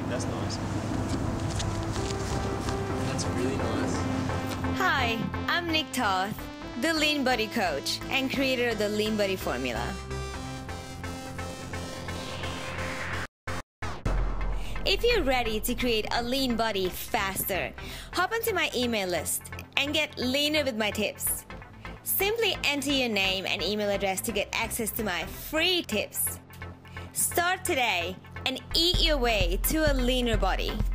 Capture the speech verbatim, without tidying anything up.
That's nice. That's really nice. Hi, I'm Nick Toth, the Lean Body Coach and creator of the Lean Body Formula. If you're ready to create a lean body faster, hop onto my email list and get leaner with my tips. Simply enter your name and email address to get access to my free tips. Start today and eat your way to a leaner body.